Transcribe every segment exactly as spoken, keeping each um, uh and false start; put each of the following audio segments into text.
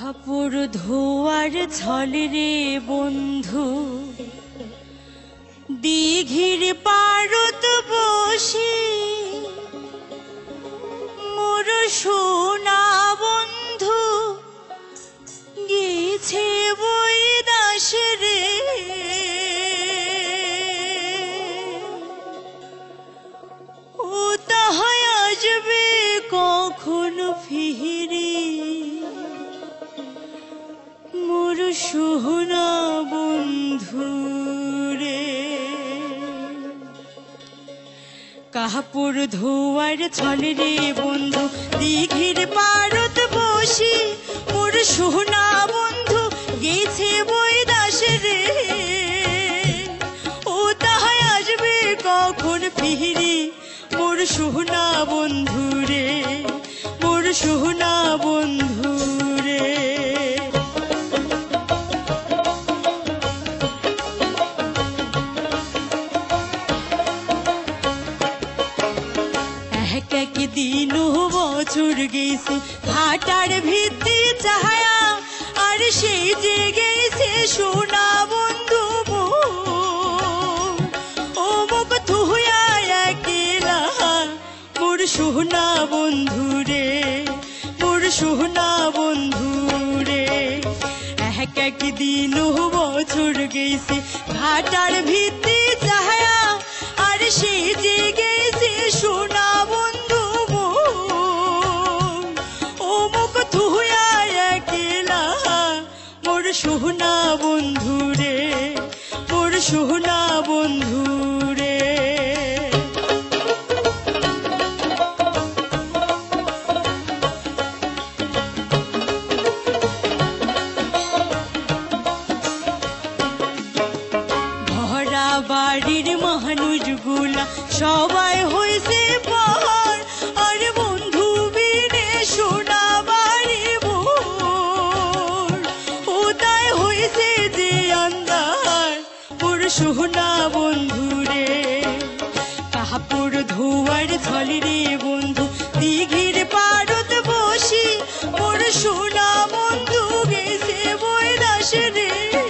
কাপড় ধোয়ার ছলে রে বন্ধু দিঘির পারত বসে মোর সোনা বন্ধু গেছে বই দাস রে ও তাহাই আসবে কখন ফিরে মোর সোনা বন্ধু রে। কাপড় ধোয়ার ছলে রে বন্ধু দিঘির পারত বসি মোর সোনা বন্ধু গেছে বই দাস রে ও তাহাই আসবে কখন ফিরে মোর সোনা বন্ধু রে মোর সোনা বন্ধু রে। দিন বছর গেছে ঘাটার ভিত্তি চাহায়া আর সেই যে গেছে সোনা বন্ধু ও মুখ থুয়া একেলা মোর সোনা বন্ধু রে মোর সোনা বন্ধু রে। এক এক দিন বছর গেছে ঘাটার ভিত্তি চাহায়া আর সেই যে গেছে সোনা বন্ধু সোনা বন্ধু রে মোর সোনা বন্ধু রে। ভরা বাড়ির মানুষগুলা সবাই হয়েছে পাহাড় আর বন্ধু বিনে সোনা বাড়ি সোনা বন্ধু রে। কাপড় ধোয়ার ছলে রে বন্ধু দিঘির পারত বসি মোর সোনা বন্ধু গেছে বই দাস রে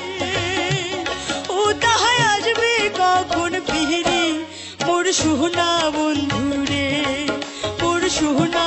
ও তাহাই আসবে কখন ফিরে মোর সোনা বন্ধু রে মোর সোনা